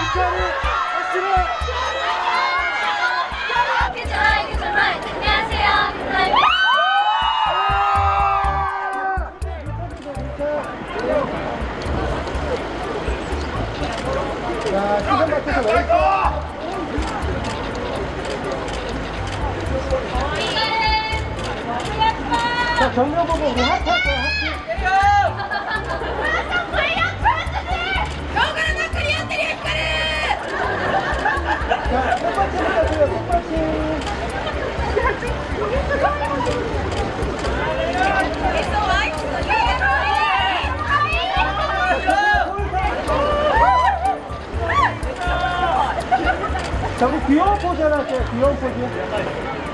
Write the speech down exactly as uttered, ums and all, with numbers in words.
자, 시간 맞춰서 왼쪽. 자, 정면 보고 우리 하트 할 거야, 하트. 자, 첫 번째부터 줘요, 첫 번째. 자, 우리 귀여운 포즈 하나 할게요, 귀여운 포즈.